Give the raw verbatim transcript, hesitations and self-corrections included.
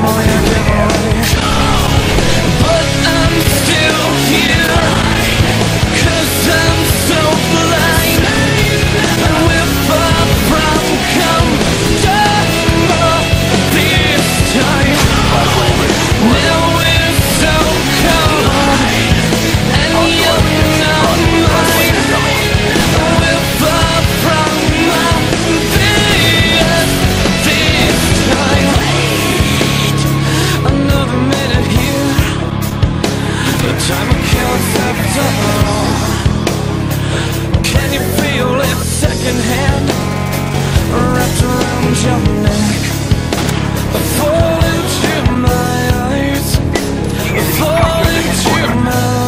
all you give away. But I'm still here, 'cause I'm so blind, and we're far from comfortable this time. Now we're so cold, and you're not mine. We're far from obvious this time. Another minute here, the time of killing after all. Can you feel it secondhand, wrapped around your neck? Fall into my eyes, fall into my